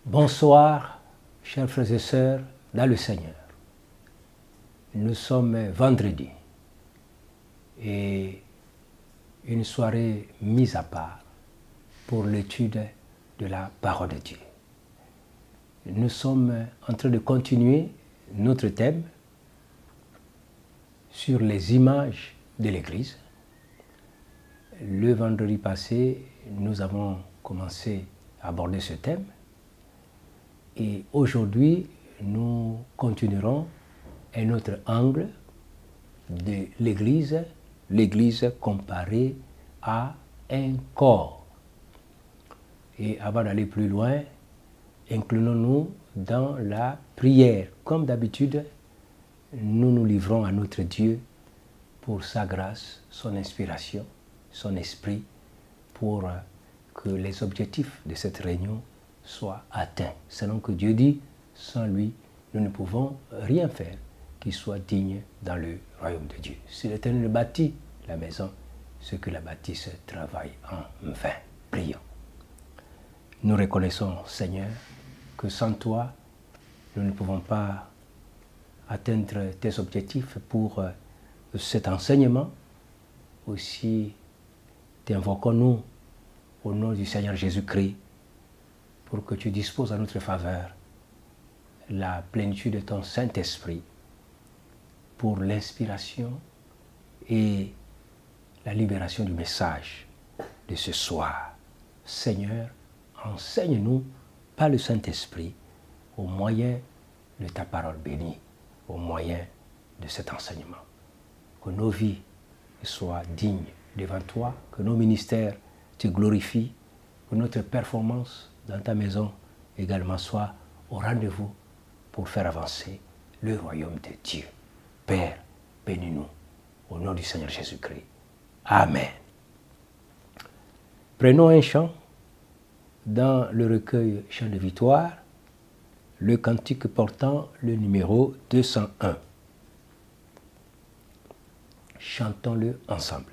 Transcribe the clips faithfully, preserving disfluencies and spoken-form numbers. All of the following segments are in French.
Bonsoir, chers frères et sœurs, dans le Seigneur. Nous sommes vendredi et une soirée mise à part pour l'étude de la parole de Dieu. Nous sommes en train de continuer notre thème sur les images de l'Église. Le vendredi passé, nous avons commencé à aborder ce thème. Et aujourd'hui, nous continuerons un autre angle de l'Église, l'Église comparée à un corps. Et avant d'aller plus loin, inclinons-nous dans la prière. Comme d'habitude, nous nous livrons à notre Dieu pour sa grâce, son inspiration, son esprit, pour que les objectifs de cette réunion soit atteint. Selon que Dieu dit, sans lui, nous ne pouvons rien faire qui soit digne dans le royaume de Dieu. Si l'Éternel bâtit la maison, ceux qui la bâtissent travaillent en vain. Prions. Nous reconnaissons, Seigneur, que sans toi, nous ne pouvons pas atteindre tes objectifs pour cet enseignement. Aussi, t'invoquons-nous au nom du Seigneur Jésus-Christ, pour que tu disposes à notre faveur la plénitude de ton Saint-Esprit pour l'inspiration et la libération du message de ce soir. Seigneur, enseigne-nous par le Saint-Esprit au moyen de ta parole bénie, au moyen de cet enseignement. Que nos vies soient dignes devant toi, que nos ministères te glorifient, que notre performance dans ta maison également soit au rendez-vous pour faire avancer le royaume de Dieu. Père, bénis-nous au nom du Seigneur Jésus-Christ. Amen. Prenons un chant dans le recueil Chant de victoire, le cantique portant le numéro deux cent un. Chantons-le ensemble.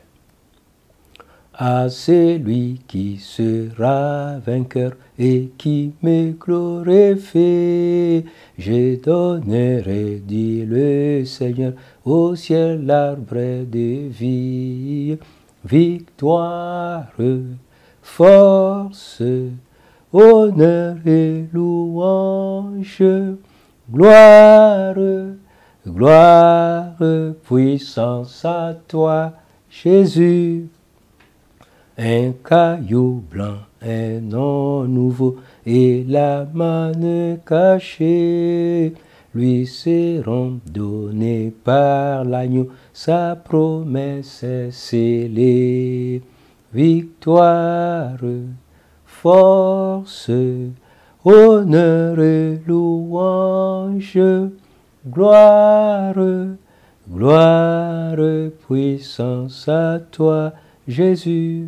À celui qui sera vainqueur et qui me glorifie, je donnerai, dit le Seigneur, au ciel l'arbre de vie. Victoire, force, honneur et louange, gloire, gloire, puissance à toi, Jésus. Un caillou blanc, un nom nouveau, et la manne cachée lui seront donnés par l'agneau, sa promesse est scellée. Victoire, force, honneur et louange, gloire, gloire, puissance à toi, Jésus.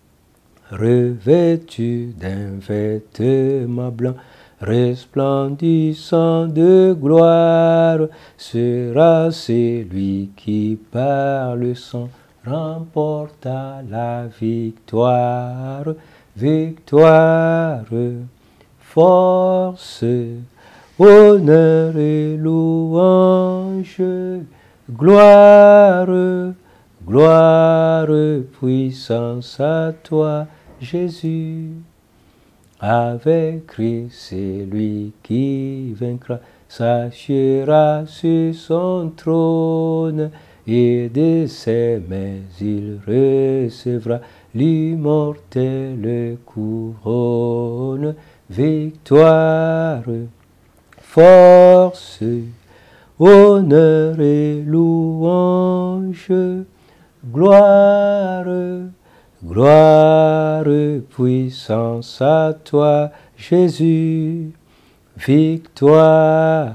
Revêtu d'un vêtement blanc, resplendissant de gloire, sera celui qui par le sang remporta la victoire. Victoire, force, honneur et louange, gloire, gloire, puissance à toi, Jésus. Avec Christ, c'est lui qui vaincra, s'assiera sur son trône, et de ses mains il recevra l'immortelle couronne. Victoire, force, honneur et louange, gloire, gloire, puissance à toi, Jésus. Victoire,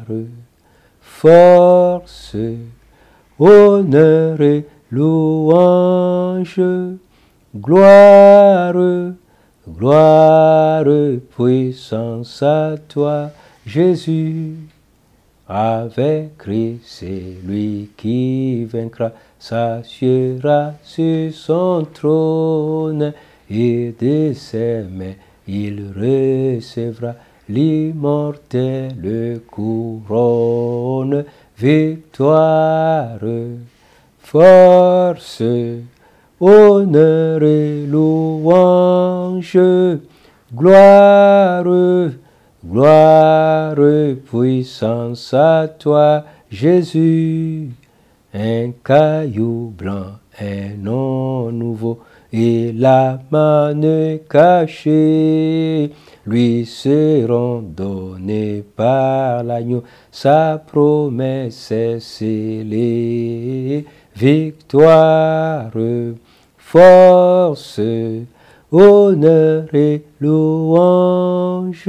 force, honneur et louange, gloire, gloire, puissance à toi, Jésus. Avec Christ, c'est lui qui vaincra, s'assiera sur son trône, et de ses mains il recevra l'immortelle couronne, victoire, force, honneur et louange, gloire, gloire, puissance à toi, Jésus, un caillou blanc, un nom nouveau, et la manne cachée, lui seront donnés par l'agneau, sa promesse est scellée, victoire, force, honneur et louange,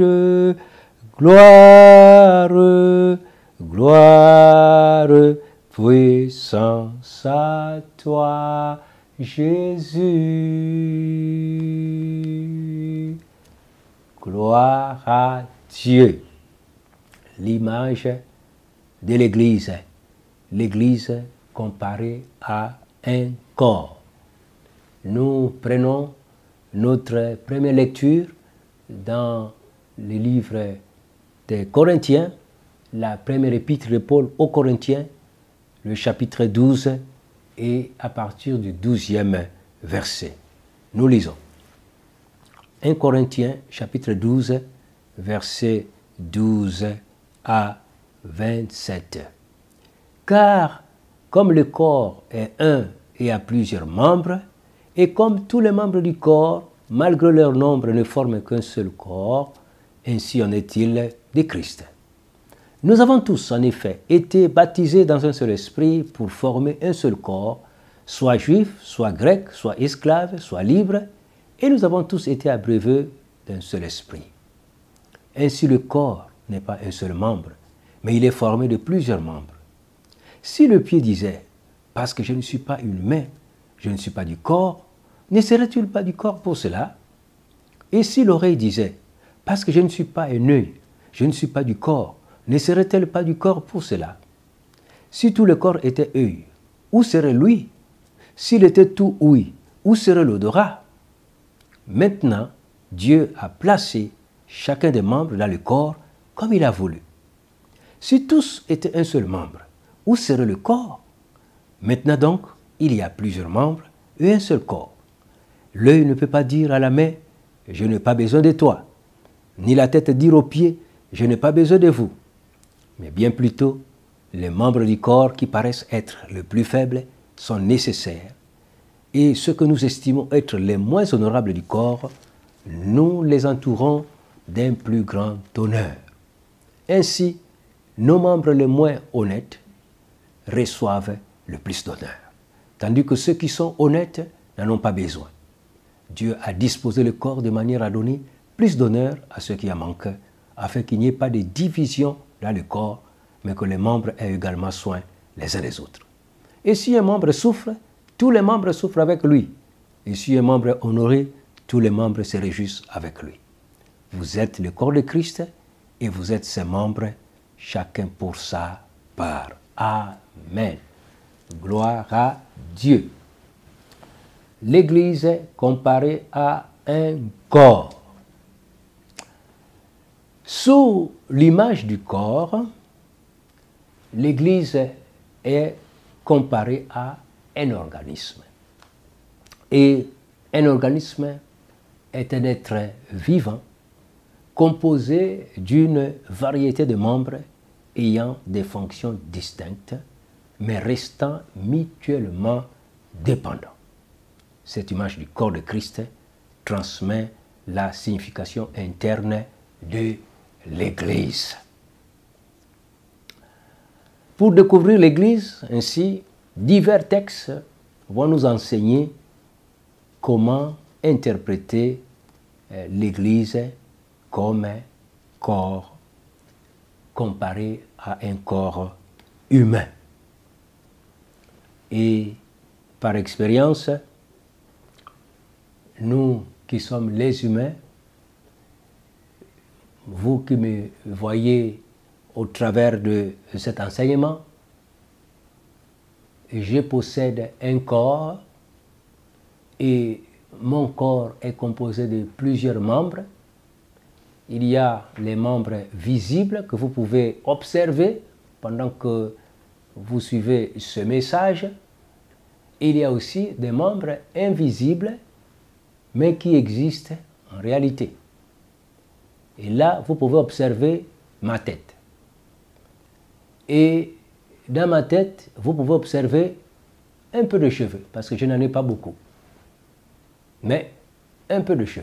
gloire, gloire, puissance à toi, Jésus. Gloire à Dieu. L'image de l'Église. L'Église comparée à un corps. Nous prenons notre première lecture dans le livre des Corinthiens, la première épître de Paul aux Corinthiens, le chapitre douze, et à partir du douzième verset. Nous lisons. un Corinthiens, chapitre douze, versets douze à vingt-sept. Car, comme le corps est un et a plusieurs membres, et comme tous les membres du corps, malgré leur nombre, ne forment qu'un seul corps, ainsi en est-il de Christ. Nous avons tous, en effet, été baptisés dans un seul esprit pour former un seul corps, soit juifs, soit grecs, soit esclaves, soit libres, et nous avons tous été abreuvés d'un seul esprit. Ainsi le corps n'est pas un seul membre, mais il est formé de plusieurs membres. Si le pied disait « parce que je ne suis pas une main, je ne suis pas du corps », ne serait-il pas du corps pour cela? Et si l'oreille disait « parce que je ne suis pas un œil, je ne suis pas du corps », ne serait-elle pas du corps pour cela? Si tout le corps était œil, où serait l'ouïe? S'il était tout ouïe, où serait l'odorat? Maintenant, Dieu a placé chacun des membres dans le corps comme il a voulu. Si tous étaient un seul membre, où serait le corps? Maintenant donc, il y a plusieurs membres et un seul corps. L'œil ne peut pas dire à la main « je n'ai pas besoin de toi », ni la tête dire aux pieds « je n'ai pas besoin de vous ». Mais bien plutôt, les membres du corps qui paraissent être les plus faibles sont nécessaires. Et ceux que nous estimons être les moins honorables du corps, nous les entourons d'un plus grand honneur. Ainsi, nos membres les moins honnêtes reçoivent le plus d'honneur, tandis que ceux qui sont honnêtes n'en ont pas besoin. Dieu a disposé le corps de manière à donner plus d'honneur à ceux qui en manquent, afin qu'il n'y ait pas de division dans le corps, mais que les membres aient également soin les uns des autres. Et si un membre souffre, tous les membres souffrent avec lui. Et si un membre est honoré, tous les membres se réjouissent avec lui. Vous êtes le corps de Christ et vous êtes ses membres, chacun pour sa part. Amen. Gloire à Dieu. L'Église est comparée à un corps. Sous l'image du corps, l'Église est comparée à un organisme. Et un organisme est un être vivant composé d'une variété de membres ayant des fonctions distinctes, mais restant mutuellement dépendants. Cette image du corps de Christ transmet la signification interne de l'Église. Pour découvrir l'Église, ainsi, divers textes vont nous enseigner comment interpréter l'Église comme un corps comparé à un corps humain. Et par expérience, nous qui sommes les humains, vous qui me voyez au travers de cet enseignement, je possède un corps et mon corps est composé de plusieurs membres il y a les membres visibles que vous pouvez observer pendant que vous suivez ce message. Il y a aussi des membres invisibles, mais qui existent en réalité. Et là, vous pouvez observer ma tête. Et dans ma tête, vous pouvez observer un peu de cheveux, parce que je n'en ai pas beaucoup. Mais un peu de cheveux.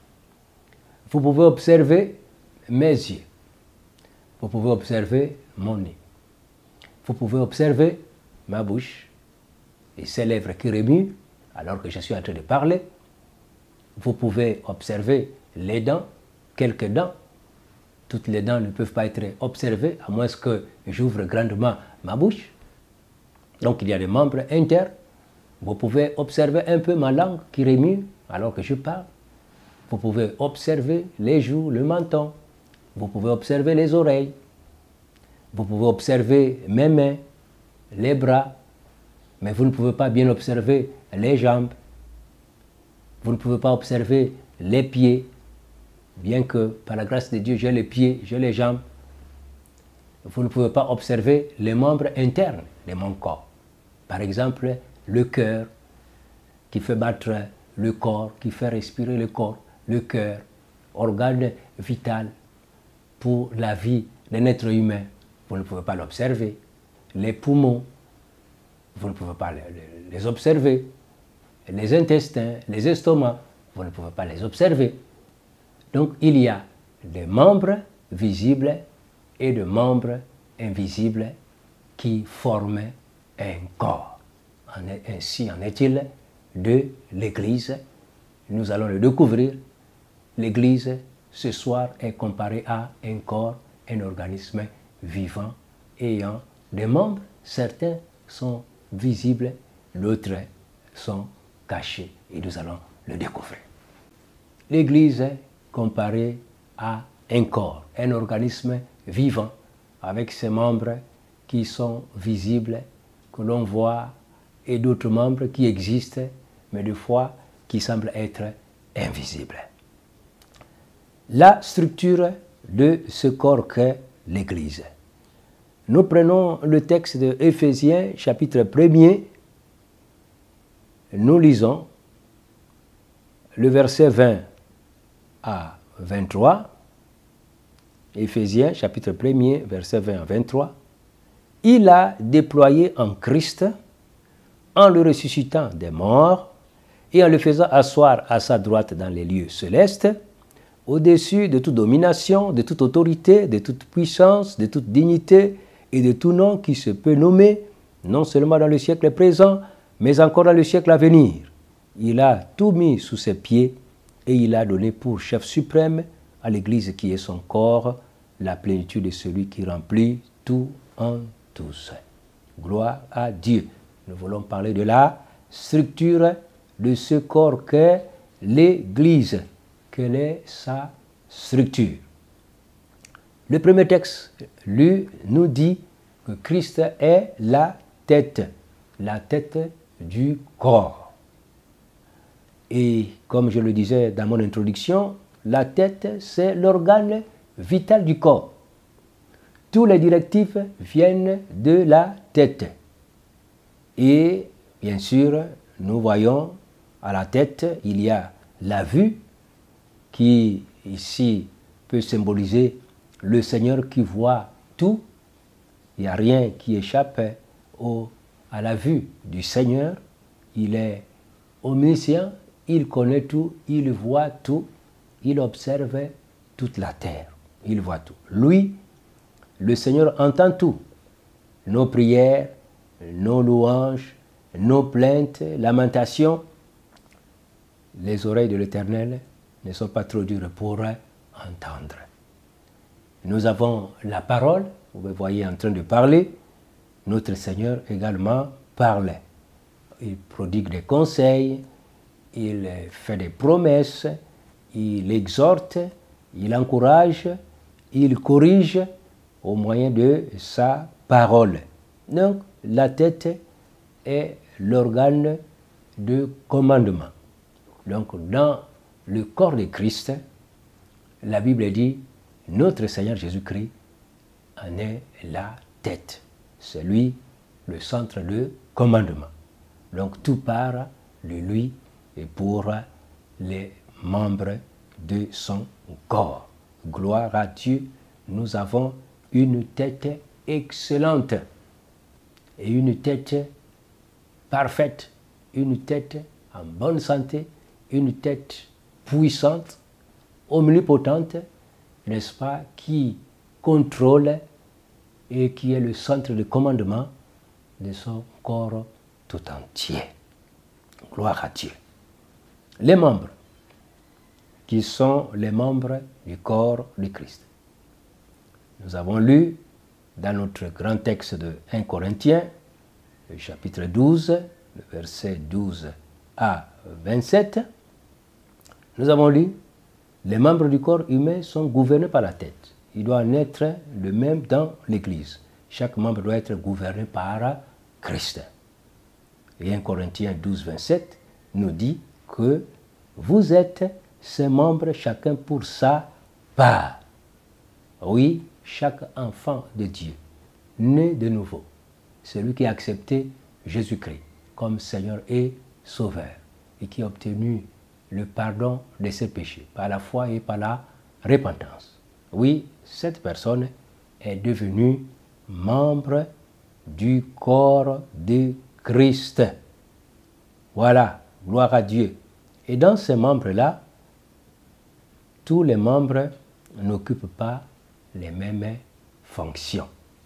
Vous pouvez observer mes yeux. Vous pouvez observer mon nez. Vous pouvez observer ma bouche et ses lèvres qui remuent alors que je suis en train de parler. Vous pouvez observer les dents, quelques dents. Toutes les dents ne peuvent pas être observées à moins que j'ouvre grandement ma bouche. Donc il y a des membres internes. Vous pouvez observer un peu ma langue qui remue alors que je parle. Vous pouvez observer les joues, le menton. Vous pouvez observer les oreilles. Vous pouvez observer mes mains, les bras. Mais vous ne pouvez pas bien observer les jambes. Vous ne pouvez pas observer les pieds. Bien que par la grâce de Dieu, j'ai les pieds, j'ai les jambes. Vous ne pouvez pas observer les membres internes de mon corps. Par exemple, le cœur qui fait battre le corps, qui fait respirer le corps. Le cœur, organe vital pour la vie d'un être humain, vous ne pouvez pas l'observer. Les poumons, vous ne pouvez pas les observer. Les intestins, les estomacs, vous ne pouvez pas les observer. Donc il y a des membres visibles et des membres invisibles qui forment un corps. Ainsi en est-il de l'Église. Nous allons le découvrir. L'Église, ce soir, est comparée à un corps, un organisme vivant, ayant des membres. Certains sont visibles, d'autres sont cachés. Et nous allons le découvrir. L'Église est comparée à un corps, un organisme vivant, avec ses membres qui sont visibles, que l'on voit, et d'autres membres qui existent, mais des fois qui semblent être invisibles. La structure de ce corps qu'est l'Église. Nous prenons le texte de Éphésiens, chapitre premier. Nous lisons le verset vingt à vingt-trois. Éphésiens, chapitre premier, verset vingt à vingt-trois. Il a déployé en Christ, en le ressuscitant des morts et en le faisant asseoir à sa droite dans les lieux célestes, au-dessus de toute domination, de toute autorité, de toute puissance, de toute dignité et de tout nom qui se peut nommer, non seulement dans le siècle présent, mais encore dans le siècle à venir. Il a tout mis sous ses pieds et il a donné pour chef suprême à l'Église qui est son corps, la plénitude de celui qui remplit tout en tous. Gloire à Dieu. Nous voulons parler de la structure de ce corps qu'est l'Église. Quelle est sa structure? Le premier texte lu nous dit que Christ est la tête, la tête du corps. Et comme je le disais dans mon introduction, la tête, c'est l'organe vital du corps. Tous les directifs viennent de la tête. Et bien sûr, nous voyons à la tête, il y a la vue, qui ici peut symboliser le Seigneur qui voit tout. Il n'y a rien qui échappe au, à la vue du Seigneur. Il est omniscient, il connaît tout, il voit tout, il observe toute la terre, il voit tout. Lui, le Seigneur entend tout. Nos prières, nos louanges, nos plaintes, lamentations. Les oreilles de l'Éternel ne sont pas trop dures pour entendre. Nous avons la parole, vous me voyez en train de parler. Notre Seigneur également parle. Il prodigue des conseils, il fait des promesses, il exhorte, il encourage, il corrige au moyen de sa parole. Donc, la tête est l'organe de commandement. Donc, dans le corps de Christ, la Bible dit, notre Seigneur Jésus-Christ en est la tête. C'est lui le centre de commandement. Donc tout part de lui et pour les membres de son corps. Gloire à Dieu, nous avons une tête excellente et une tête parfaite, une tête en bonne santé, une tête puissante, omnipotente, n'est-ce pas, qui contrôle et qui est le centre de commandement de son corps tout entier. Gloire à Dieu. Les membres, qui sont les membres du corps de Christ. Nous avons lu dans notre grand texte de premier Corinthiens, le chapitre douze, le verset douze à vingt-sept, nous avons lu, les membres du corps humain sont gouvernés par la tête. Il doit en être le même dans l'Église. Chaque membre doit être gouverné par Christ. Et premier Corinthiens douze, vingt-sept nous dit que vous êtes ces membres, chacun pour sa part. Oui, chaque enfant de Dieu, né de nouveau, celui qui a accepté Jésus-Christ comme Seigneur et Sauveur et qui a obtenu le pardon de ses péchés par la foi et par la repentance. Oui, cette personne est devenue membre du corps de Christ. Voilà, gloire à Dieu. Et dans ces membres-là, tous les membres n'occupent pas les mêmes fonctions.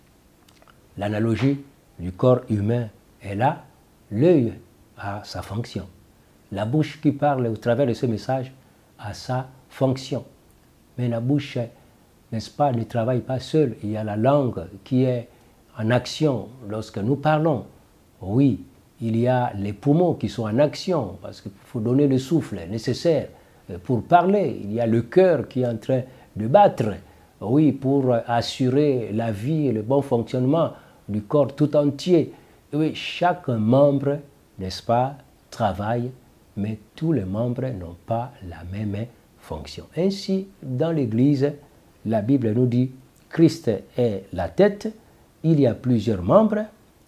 L'analogie du corps humain est là, l'œil a sa fonction. La bouche qui parle au travers de ce message a sa fonction. Mais la bouche, n'est-ce pas, ne travaille pas seule. Il y a la langue qui est en action lorsque nous parlons. Oui, il y a les poumons qui sont en action parce qu'il faut donner le souffle nécessaire pour parler. Il y a le cœur qui est en train de battre, oui, pour assurer la vie et le bon fonctionnement du corps tout entier. Oui, chaque membre, n'est-ce pas, travaille, mais tous les membres n'ont pas la même fonction. Ainsi, dans l'Église, la Bible nous dit Christ est la tête, il y a plusieurs membres,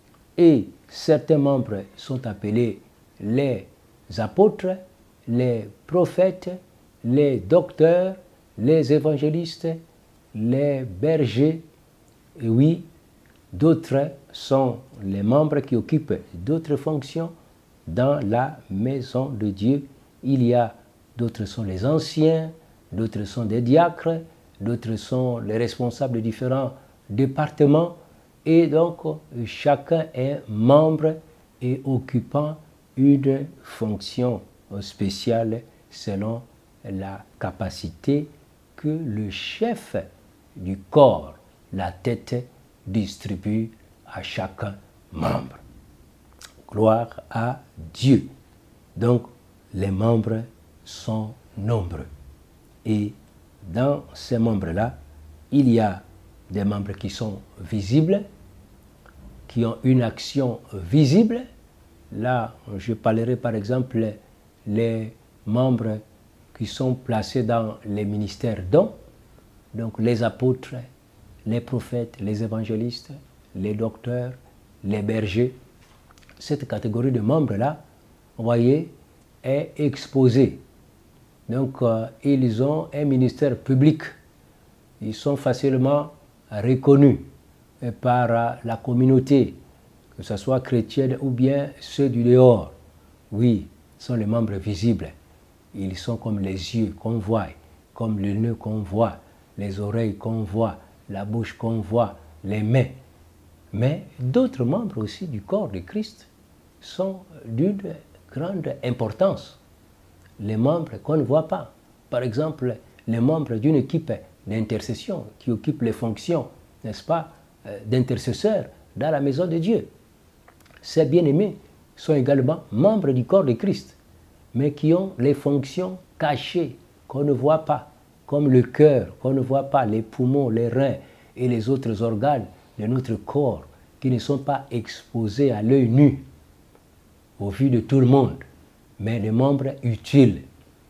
et certains membres sont appelés les apôtres, les prophètes, les docteurs, les évangélistes, les bergers. Et oui, d'autres sont les membres qui occupent d'autres fonctions dans la maison de Dieu. Il y a d'autres sont les anciens, d'autres sont des diacres, d'autres sont les responsables de différents départements. Et donc, chacun est membre et occupant une fonction spéciale selon la capacité que le chef du corps, la tête, distribue à chaque membre. Gloire à Dieu. Donc, les membres sont nombreux. Et dans ces membres-là, il y a des membres qui sont visibles, qui ont une action visible. Là, je parlerai par exemple les membres qui sont placés dans les ministères dons, donc les apôtres, les prophètes, les évangélistes, les docteurs, les bergers. Cette catégorie de membres-là, vous voyez, est exposée. Donc, euh, ils ont un ministère public. Ils sont facilement reconnus par euh, la communauté, que ce soit chrétienne ou bien ceux du dehors. Oui, ce sont les membres visibles. Ils sont comme les yeux qu'on voit, comme le nez qu'on voit, les oreilles qu'on voit, la bouche qu'on voit, les mains. Mais d'autres membres aussi du corps de Christ sont d'une grande importance. Les membres qu'on ne voit pas. Par exemple, les membres d'une équipe d'intercession qui occupent les fonctions, n'est-ce pas, d'intercesseurs dans la maison de Dieu. Ces bien-aimés sont également membres du corps de Christ, mais qui ont les fonctions cachées qu'on ne voit pas, comme le cœur qu'on ne voit pas, les poumons, les reins et les autres organes de notre corps qui ne sont pas exposés à l'œil nu, au vu de tout le monde, mais des membres utiles.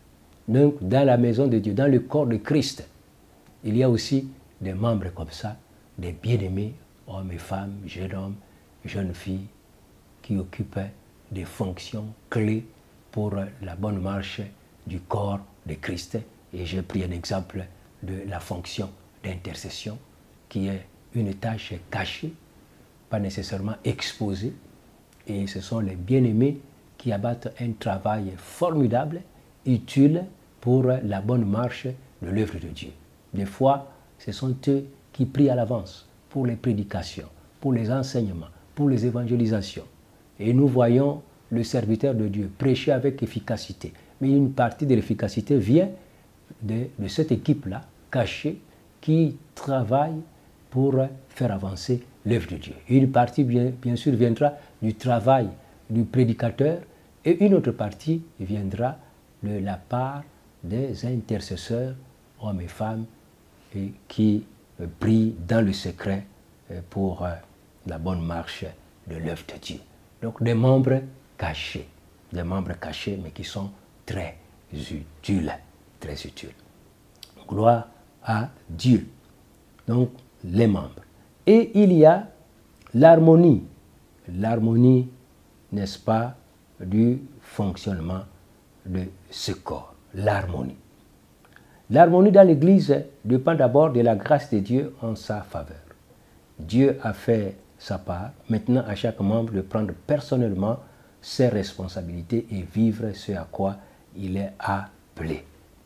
Donc, dans la maison de Dieu, dans le corps de Christ, il y a aussi des membres comme ça, des bien-aimés, hommes et femmes, jeunes hommes, jeunes filles, qui occupent des fonctions clés pour la bonne marche du corps de Christ. Et j'ai pris un exemple de la fonction d'intercession, qui est une tâche cachée, pas nécessairement exposée. Et ce sont les bien-aimés qui abattent un travail formidable, utile pour la bonne marche de l'œuvre de Dieu. Des fois, ce sont eux qui prient à l'avance pour les prédications, pour les enseignements, pour les évangélisations. Et nous voyons le serviteur de Dieu prêcher avec efficacité. Mais une partie de l'efficacité vient de, de cette équipe-là, cachée, qui travaille pour faire avancer l'œuvre de Dieu. Une partie, bien, bien sûr, viendra du travail du prédicateur et une autre partie viendra de la part des intercesseurs, hommes et femmes, et qui prient dans le secret pour la bonne marche de l'œuvre de Dieu. Donc des membres cachés, des membres cachés, mais qui sont très utiles, très utiles. Gloire à Dieu. Donc les membres. Et il y a l'harmonie, l'harmonie, n'est-ce pas, du fonctionnement de ce corps, l'harmonie. L'harmonie dans l'Église dépend d'abord de la grâce de Dieu en sa faveur. Dieu a fait sa part, maintenant à chaque membre de prendre personnellement ses responsabilités et vivre ce à quoi il est appelé.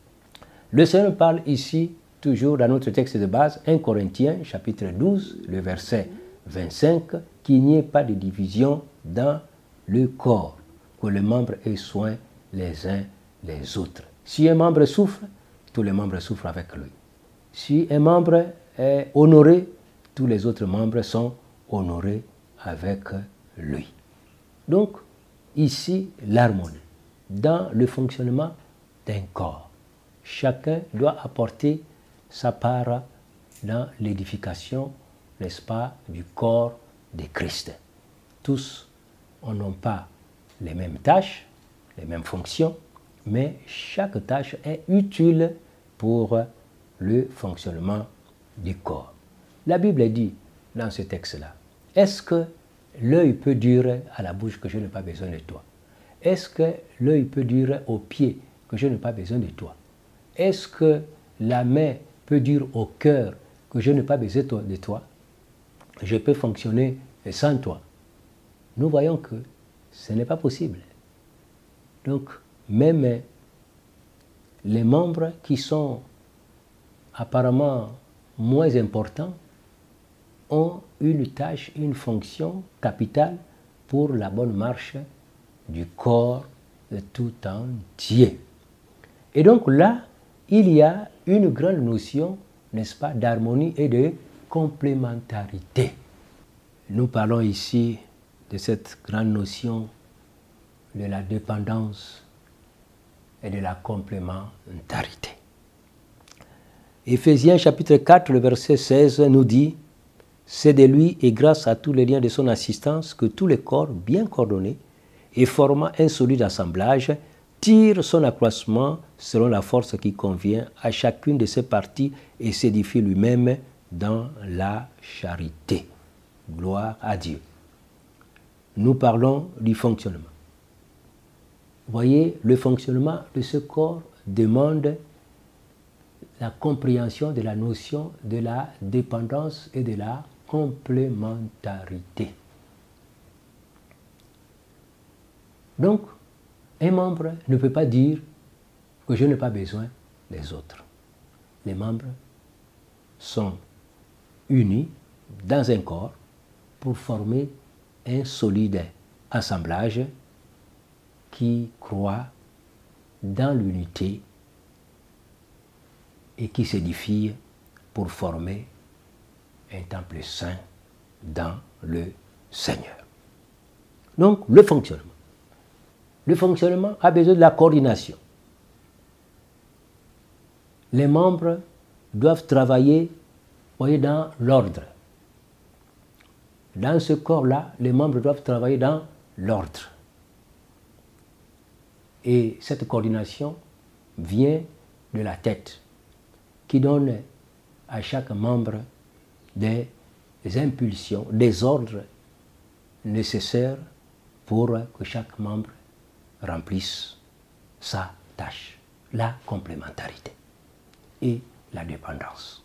Le Seigneur parle ici, toujours dans notre texte de base, premier Corinthiens, chapitre douze, le verset vingt-cinq, qu'il n'y ait pas de division dans le corps, que les membres aient soin les uns les autres. Si un membre souffre, tous les membres souffrent avec lui. Si un membre est honoré, tous les autres membres sont honorés avec lui. Donc, ici, l'harmonie. Dans le fonctionnement d'un corps, chacun doit apporter sa part dans l'édification, n'est-ce pas, du corps de Christ. Tous, on n'a pas les mêmes tâches, les mêmes fonctions, mais chaque tâche est utile pour le fonctionnement du corps. La Bible dit dans ce texte-là, est-ce que l'œil peut dire à la bouche que je n'ai pas besoin de toi? Est-ce que l'œil peut dire aux pieds que je n'ai pas besoin de toi? Est-ce que la main peut dire au cœur que je n'ai pas besoin de toi? Je peux fonctionner sans toi. Nous voyons que ce n'est pas possible. Donc, même les membres qui sont apparemment moins importants ont une tâche, une fonction capitale pour la bonne marche du corps de tout entier. Et donc là, il y a une grande notion, n'est-ce pas, d'harmonie et de complémentarité. Nous parlons ici de cette grande notion de la dépendance et de la complémentarité. Éphésiens chapitre quatre, le verset seize nous dit « C'est de lui et grâce à tous les liens de son assistance que tous les corps bien coordonnés et formant un solide assemblage tirent son accroissement selon la force qui convient à chacune de ses parties et s'édifie lui-même dans la charité. » Gloire à Dieu. Nous parlons du fonctionnement. Voyez, le fonctionnement de ce corps demande la compréhension de la notion de la dépendance et de la complémentarité. Donc, un membre ne peut pas dire que je n'ai pas besoin des autres. Les membres sont unis dans un corps pour former un solide assemblage qui croit dans l'unité et qui s'édifie pour former un temple saint dans le Seigneur. Donc, le fonctionnement. Le fonctionnement a besoin de la coordination. Les membres doivent travailler, voyez, dans l'ordre. Dans ce corps-là, les membres doivent travailler dans l'ordre. Et cette coordination vient de la tête, qui donne à chaque membre des impulsions, des ordres nécessaires pour que chaque membre remplisse sa tâche. La complémentarité et la dépendance.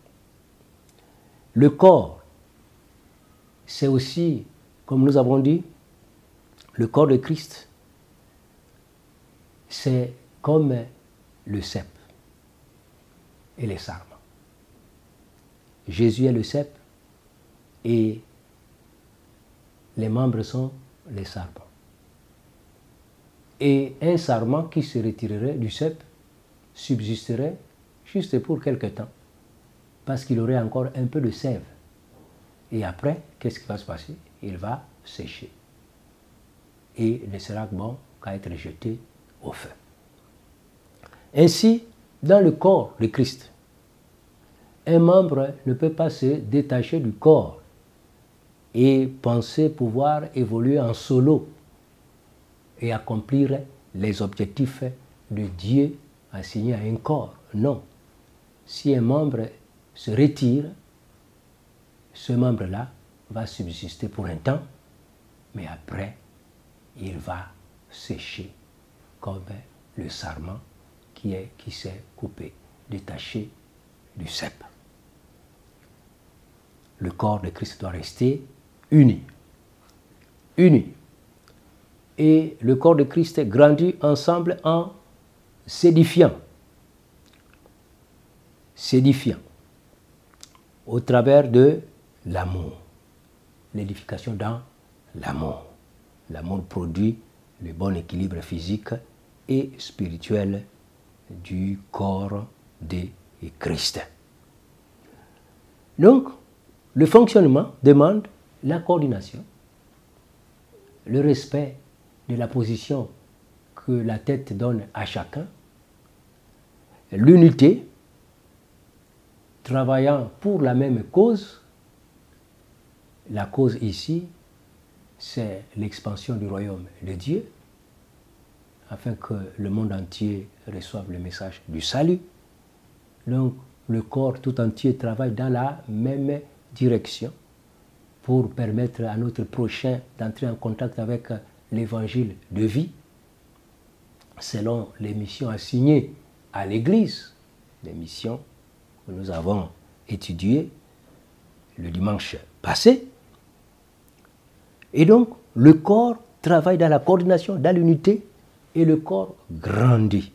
Le corps, c'est aussi, comme nous avons dit, le corps de Christ, c'est comme le cep et les sarments. Jésus est le cep et les membres sont les sarments. Et un sarment qui se retirerait du cep subsisterait juste pour quelque temps, parce qu'il aurait encore un peu de sève. Et après, qu'est-ce qui va se passer? Il va sécher. Et ne sera bon qu'à être jeté au feu. Ainsi, dans le corps de Christ, un membre ne peut pas se détacher du corps et penser pouvoir évoluer en solo et accomplir les objectifs de Dieu assignés à un corps. Non. Si un membre se retire, ce membre-là va subsister pour un temps, mais après, il va sécher comme le sarment qui est, qui s'est coupé, détaché du cep. Le corps de Christ doit rester uni. Uni. Et le corps de Christ grandit ensemble en s'édifiant. S'édifiant. Au travers de l'amour. L'édification dans l'amour. L'amour produit le bon équilibre physique et spirituel du corps de Christ. Donc, le fonctionnement demande la coordination, le respect de la position que la tête donne à chacun, l'unité, travaillant pour la même cause. La cause ici, c'est l'expansion du royaume de Dieu, afin que le monde entier reçoive le message du salut. Donc, le corps tout entier travaille dans la même direction pour permettre à notre prochain d'entrer en contact avec l'évangile de vie, selon les missions assignées à l'Église, les missions que nous avons étudiées le dimanche passé. Et donc, le corps travaille dans la coordination, dans l'unité, et le corps grandit.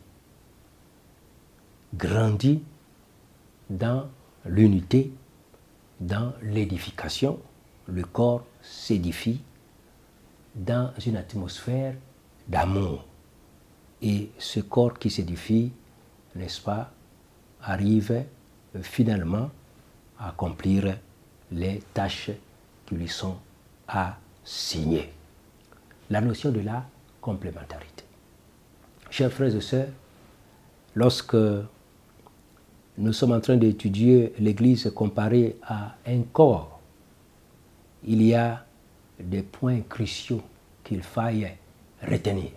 Grandit dans l'unité, dans l'édification. Le corps s'édifie dans une atmosphère d'amour. Et ce corps qui s'édifie, n'est-ce pas, arrive finalement à accomplir les tâches qui lui sont assignées. La notion de la complémentarité. Chers frères et sœurs, lorsque nous sommes en train d'étudier l'Église comparée à un corps, il y a des points cruciaux qu'il faille retenir.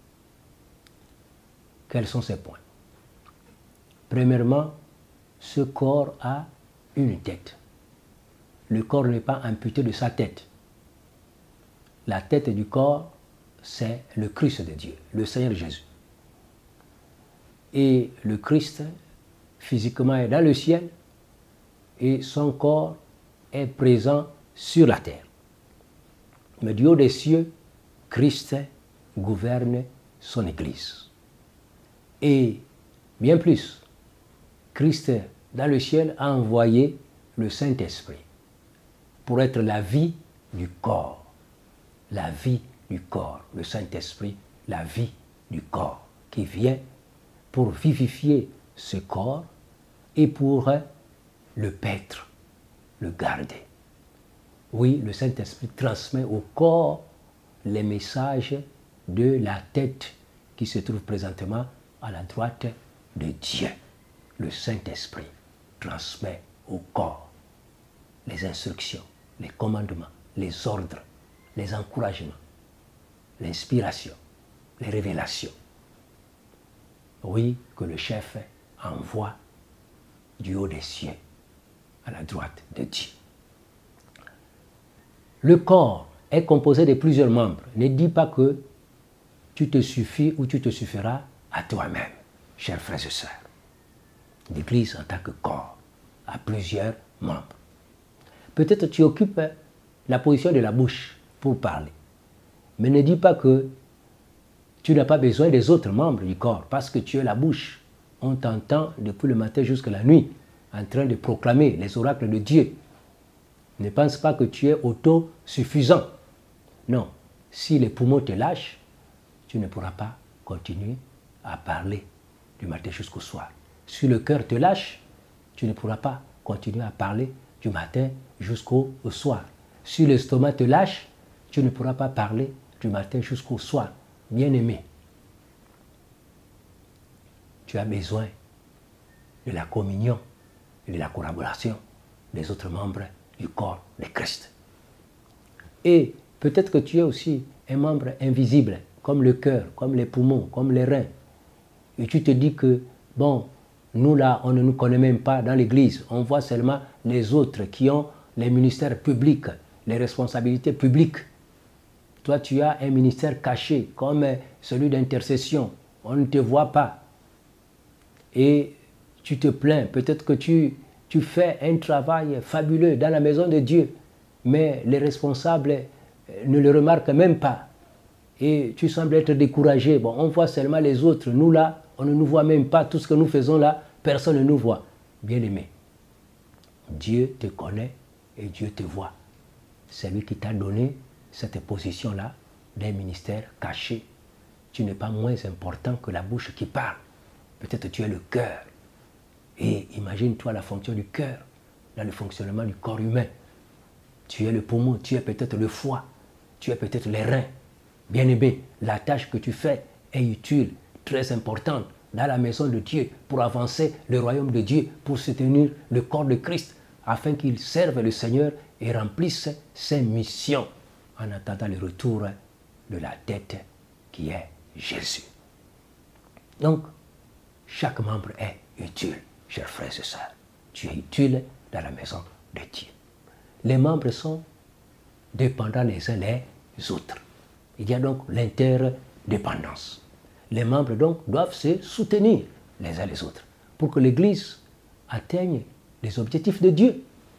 Quels sont ces points? Premièrement, ce corps a une tête. Le corps n'est pas amputé de sa tête. La tête du corps, c'est le Christ de Dieu, le Seigneur Jésus. Et le Christ, physiquement, est dans le ciel et son corps est présent sur la terre. Mais du haut des cieux, Christ gouverne son Église. Et bien plus, Christ, dans le ciel, a envoyé le Saint-Esprit pour être la vie du corps. La vie du corps. Le Saint-Esprit, la vie du corps, qui vient pour vivifier ce corps et pour le paître, le garder. Oui, le Saint-Esprit transmet au corps les messages de la tête qui se trouve présentement à la droite de Dieu. Le Saint-Esprit transmet au corps les instructions, les commandements, les ordres, les encouragements, l'inspiration, les révélations. oui, que le chef envoie du haut des cieux, à la droite de Dieu. Le corps est composé de plusieurs membres. Ne dis pas que tu te suffis ou tu te suffiras à toi-même, chers frères et sœurs. L'Église en tant que corps a plusieurs membres. Peut-être tu occupes la position de la bouche pour parler. Mais ne dis pas que tu n'as pas besoin des autres membres du corps parce que tu es la bouche. On t'entend depuis le matin jusqu'à la nuit en train de proclamer les oracles de Dieu. Ne pense pas que tu es autosuffisant. Non, si les poumons te lâchent, tu ne pourras pas continuer à parler du matin jusqu'au soir. Si le cœur te lâche, tu ne pourras pas continuer à parler du matin jusqu'au soir. Si l'estomac te lâche, tu ne pourras pas parler du matin jusqu'au soir. Bien-aimé, tu as besoin de la communion et de la collaboration des autres membres du corps de Christ. Et peut-être que tu es aussi un membre invisible, comme le cœur, comme les poumons, comme les reins. Et tu te dis que, bon, nous là, on ne nous connaît même pas dans l'Église. On voit seulement les autres qui ont les ministères publics, les responsabilités publiques. Toi, tu as un ministère caché, comme celui d'intercession. On ne te voit pas. Et tu te plains. Peut-être que tu, tu fais un travail fabuleux dans la maison de Dieu, mais les responsables ne le remarquent même pas. Et tu sembles être découragé. Bon, on voit seulement les autres. Nous là, on ne nous voit même pas. Tout ce que nous faisons là, personne ne nous voit. Bien-aimé, Dieu te connaît et Dieu te voit. C'est lui qui t'a donné cette position-là d'un ministère caché. Tu n'es pas moins important que la bouche qui parle. Peut-être tu es le cœur. Et imagine-toi la fonction du cœur dans le fonctionnement du corps humain. Tu es le poumon, tu es peut-être le foie, tu es peut-être les reins. Bien-aimé, la tâche que tu fais est utile, très importante dans la maison de Dieu pour avancer le royaume de Dieu, pour soutenir le corps de Christ, afin qu'il serve le Seigneur et remplisse ses missions en attendant le retour de la tête qui est Jésus. Donc, chaque membre est utile, chers frères et sœurs. Tu es utile dans la maison de Dieu. Les membres sont dépendants les uns les autres. Il y a donc l'interdépendance. Les membres donc doivent se soutenir les uns les autres pour que l'Église atteigne les objectifs de Dieu.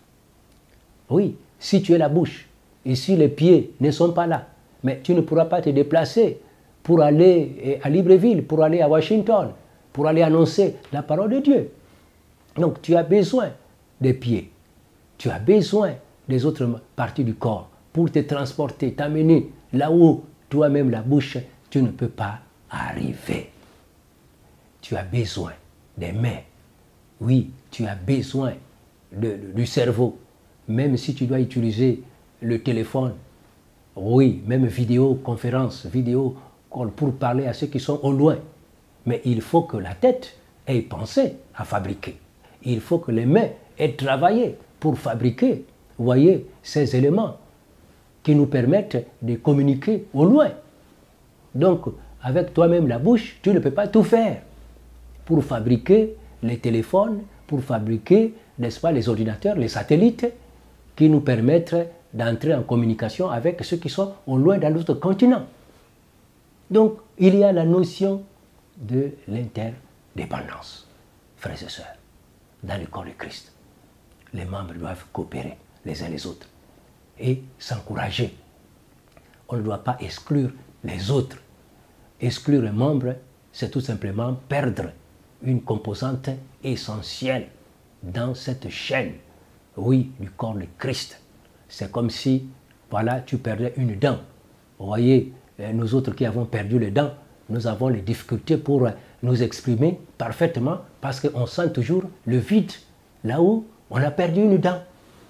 Oui, si tu es la bouche et si les pieds ne sont pas là, mais tu ne pourras pas te déplacer pour aller à Libreville, pour aller à Washington, pour aller annoncer la parole de Dieu. Donc tu as besoin des pieds, tu as besoin des autres parties du corps pour te transporter, t'amener là où toi-même la bouche, tu ne peux pas arriver. Tu as besoin des mains. Oui, tu as besoin de, de, du cerveau. Même si tu dois utiliser le téléphone, oui, même vidéoconférence, vidéo call pour parler à ceux qui sont au loin. Mais il faut que la tête ait pensé à fabriquer. Il faut que les mains aient travaillé pour fabriquer, vous voyez, ces éléments qui nous permettent de communiquer au loin. Donc, avec toi-même la bouche, tu ne peux pas tout faire. Pour fabriquer les téléphones, pour fabriquer, n'est-ce pas, les ordinateurs, les satellites, qui nous permettent d'entrer en communication avec ceux qui sont au loin dans l'autre continent. Donc, il y a la notion de l'interdépendance, frères et sœurs, dans le corps de Christ. Les membres doivent coopérer les uns les autres et s'encourager. On ne doit pas exclure les autres. Exclure un membre, c'est tout simplement perdre une composante essentielle dans cette chaîne, oui, du corps de Christ. C'est comme si, voilà, tu perdais une dent. Vous voyez, nous autres qui avons perdu les dents, nous avons les difficultés pour nous exprimer parfaitement parce qu'on sent toujours le vide là où on a perdu une dent.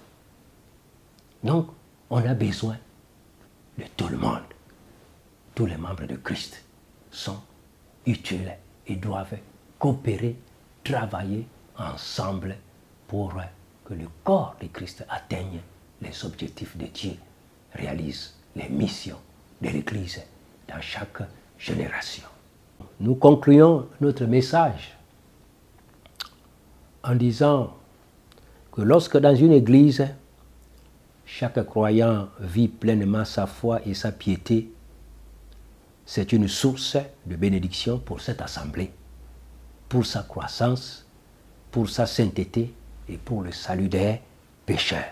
Donc, on a besoin de tout le monde. Tous les membres de Christ sont utiles et doivent coopérer, travailler ensemble pour que le corps de Christ atteigne les objectifs de Dieu, réalise les missions de l'Église dans chaque génération. nous concluons notre message en disant que lorsque dans une église, chaque croyant vit pleinement sa foi et sa piété, c'est une source de bénédiction pour cette assemblée, pour sa croissance, pour sa sainteté et pour le salut des pécheurs.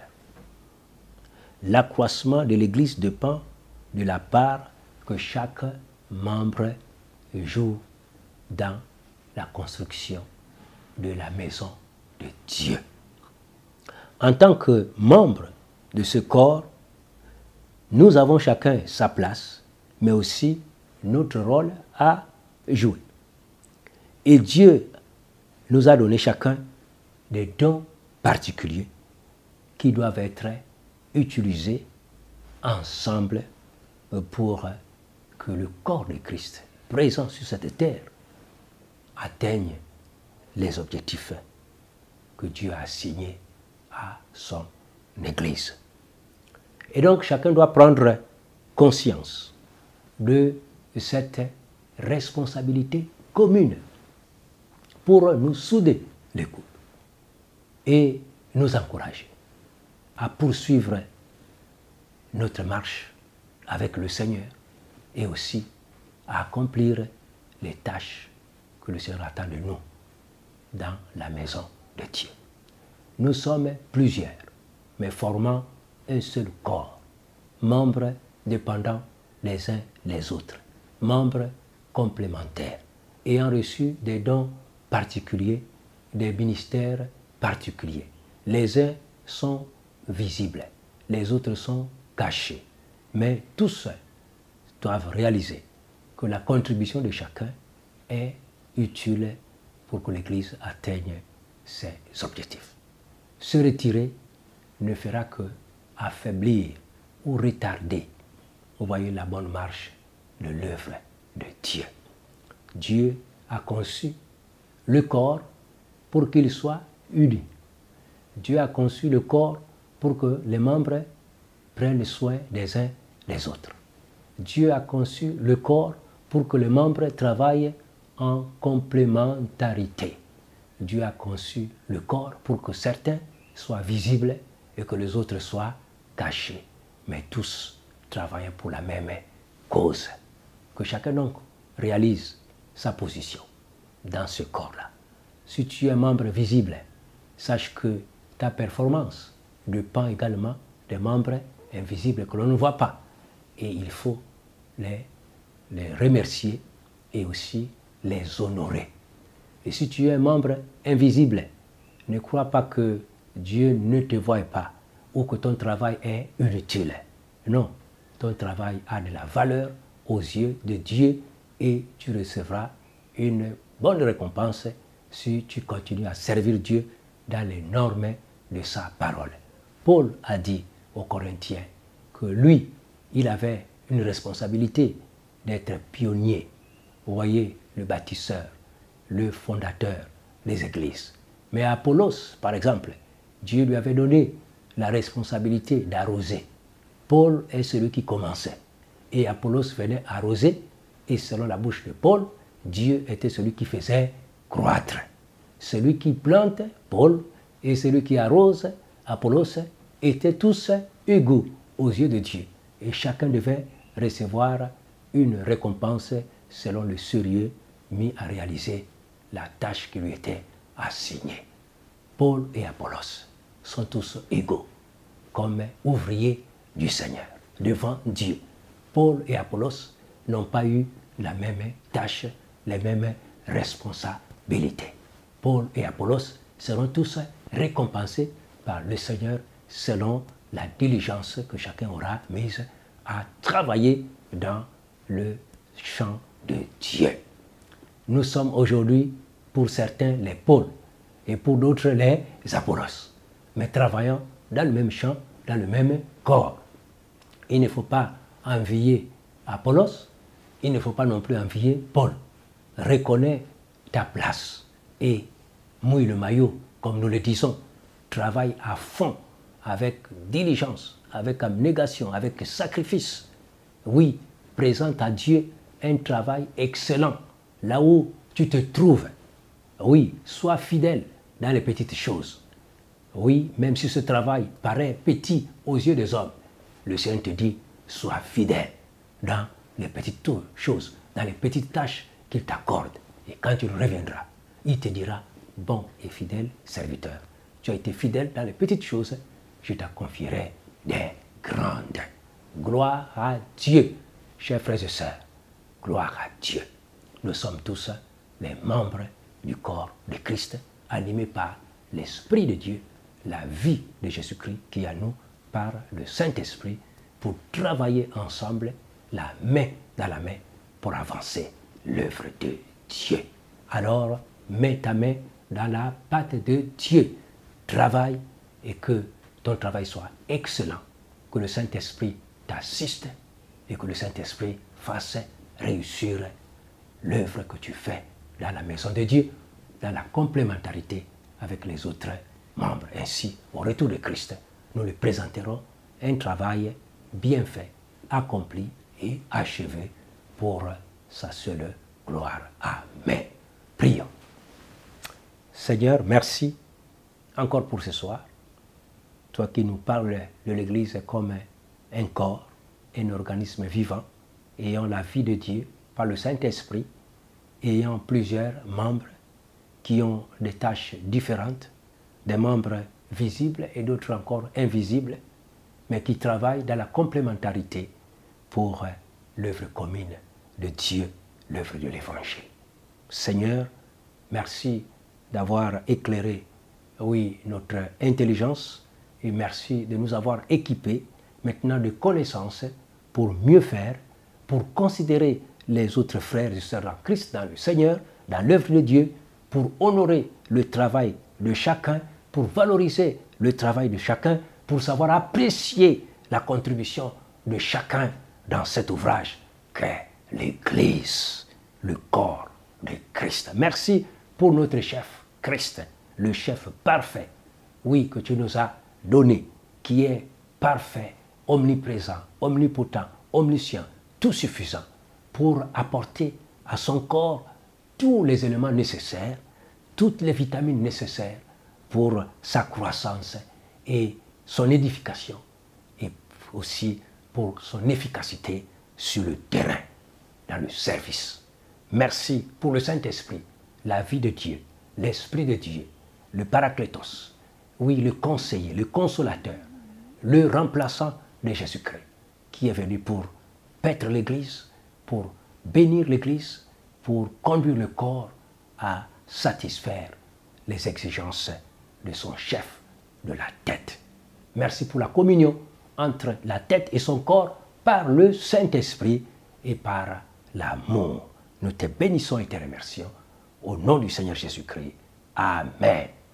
L'accroissement de l'Église dépend de la part que chaque membre joue dans la construction de la maison de Dieu. En tant que membre de ce corps, nous avons chacun sa place, mais aussi notre rôle à jouer. Et Dieu nous a donné chacun des dons particuliers qui doivent être utilisés ensemble pour que le corps de Christ présent sur cette terre atteigne les objectifs que Dieu a assignés à son Église. Et donc chacun doit prendre conscience de cette responsabilité commune pour nous souder les coudes et nous encourager à poursuivre notre marche avec le Seigneur et aussi à accomplir les tâches que le Seigneur attend de nous dans la maison de Dieu. Nous sommes plusieurs, mais formant un seul corps, membres dépendants les uns les autres, membres complémentaires, ayant reçu des dons particuliers, des ministères particuliers. Les uns sont visibles, les autres sont cachés, mais tous doivent réaliser que la contribution de chacun est utile pour que l'Église atteigne ses objectifs. Se retirer ne fera que affaiblir ou retarder, vous voyez, la bonne marche de l'œuvre de Dieu. Dieu a conçu le corps pour qu'il soit uni. Dieu a conçu le corps pour que les membres prennent soin des uns des autres. Dieu a conçu le corps pour que les membres travaillent en complémentarité. Dieu a conçu le corps pour que certains soient visibles et que les autres soient cachés, mais tous travaillant pour la même cause. Que chacun donc réalise sa position dans ce corps-là. Si tu es un membre visible, sache que ta performance dépend également des membres invisibles que l'on ne voit pas. Et il faut les, les remercier et aussi les honorer. Et si tu es un membre invisible, ne crois pas que Dieu ne te voit pas ou que ton travail est inutile. Non, ton travail a de la valeur aux yeux de Dieu et tu recevras une bonne récompense si tu continues à servir Dieu dans les normes de sa parole. Paul a dit aux Corinthiens que lui, il avait une responsabilité d'être pionnier. Vous voyez, le bâtisseur, le fondateur des églises. Mais à Apollos, par exemple, Dieu lui avait donné la responsabilité d'arroser. Paul est celui qui commençait. Et Apollos venait arroser. Et selon la bouche de Paul, Dieu était celui qui faisait croître. Celui qui plante, Paul, et celui qui arrose, Apollos, étaient tous égaux aux yeux de Dieu. Et chacun devait recevoir une récompense selon le sérieux mis à réaliser la tâche qui lui était assignée. Paul et Apollos sont tous égaux comme ouvriers du Seigneur devant Dieu. Paul et Apollos n'ont pas eu la même tâche, les mêmes responsabilités. Paul et Apollos seront tous récompensés par le Seigneur selon la diligence que chacun aura mise à travailler dans le champ de Dieu. Nous sommes aujourd'hui, pour certains, les Pauls et pour d'autres, les Apollos, mais travaillant dans le même champ, dans le même corps. Il ne faut pas envier Apollos, il ne faut pas non plus envier Paul. Reconnais ta place et mouille le maillot, comme nous le disons. Travaille à fond, avec diligence, avec abnégation, avec sacrifice. Oui, présente à Dieu un travail excellent, là où tu te trouves. Oui, sois fidèle dans les petites choses. Oui, même si ce travail paraît petit aux yeux des hommes, le Seigneur te dit, sois fidèle dans les petites choses, dans les petites tâches qu'il t'accorde. Et quand tu reviendras, il te dira, bon et fidèle serviteur, tu as été fidèle dans les petites choses, je t'en confierai des grandes. Gloire à Dieu, chers frères et sœurs, gloire à Dieu. Nous sommes tous les membres du corps de Christ, animés par l'Esprit de Dieu, la vie de Jésus-Christ qui est à nous par le Saint-Esprit pour travailler ensemble, la main dans la main, pour avancer l'œuvre de Dieu. Alors, mets ta main dans la pâte de Dieu. Travaille et que ton travail soit excellent, que le Saint-Esprit t'assiste et que le Saint-Esprit fasse réussir l'œuvre que tu fais dans la maison de Dieu, dans la complémentarité avec les autres membres. Ainsi, au retour de Christ, nous lui présenterons un travail bien fait, accompli et achevé pour sa seule gloire. Amen. Prions. Seigneur, merci encore pour ce soir. Toi qui nous parles de l'Église comme un corps, un organisme vivant, ayant la vie de Dieu par le Saint-Esprit, ayant plusieurs membres qui ont des tâches différentes, des membres visibles et d'autres encore invisibles, mais qui travaillent dans la complémentarité pour l'œuvre commune de Dieu, l'œuvre de l'Évangile. Seigneur, merci d'avoir éclairé, oui, notre intelligence et merci de nous avoir équipés maintenant de connaissances pour mieux faire, pour considérer les autres frères et sœurs en Christ, dans le Seigneur, dans l'œuvre de Dieu, pour honorer le travail de chacun, pour valoriser le travail de chacun, pour savoir apprécier la contribution de chacun dans cet ouvrage qu'est l'Église, le corps de Christ. Merci pour notre chef, Christ, le chef parfait, oui, que tu nous as donné, qui est parfait, omniprésent, omnipotent, omniscient, tout suffisant, pour apporter à son corps tous les éléments nécessaires, toutes les vitamines nécessaires pour sa croissance et son édification, et aussi pour son efficacité sur le terrain, dans le service. Merci pour le Saint-Esprit, la vie de Dieu, l'Esprit de Dieu, le Paraclétos, oui, le conseiller, le consolateur, le remplaçant de Jésus-Christ, qui est venu pour paître l'Église, pour bénir l'Église, pour conduire le corps à satisfaire les exigences de son chef, de la tête. Merci pour la communion entre la tête et son corps par le Saint-Esprit et par l'amour. Nous te bénissons et te remercions. Au nom du Seigneur Jésus-Christ. Amen.